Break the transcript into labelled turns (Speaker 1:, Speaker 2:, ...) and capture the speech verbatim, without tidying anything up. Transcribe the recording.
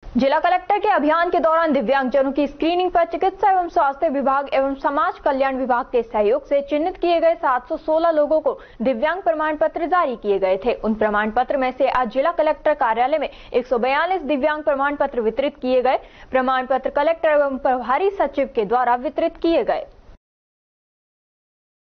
Speaker 1: जिला कलेक्टर के अभियान के दौरान दिव्यांगजनों की स्क्रीनिंग पर चिकित्सा एवं स्वास्थ्य विभाग एवं समाज कल्याण विभाग के सहयोग से चिन्हित किए गए सात सौ सोलह लोगों को दिव्यांग प्रमाण पत्र जारी किए गए थे। उन प्रमाण पत्र में से आज जिला कलेक्टर कार्यालय में एक सौ बयालीस दिव्यांग प्रमाण पत्र वितरित किए गए। प्रमाण पत्र कलेक्टर एवं प्रभारी सचिव के द्वारा वितरित किए गए।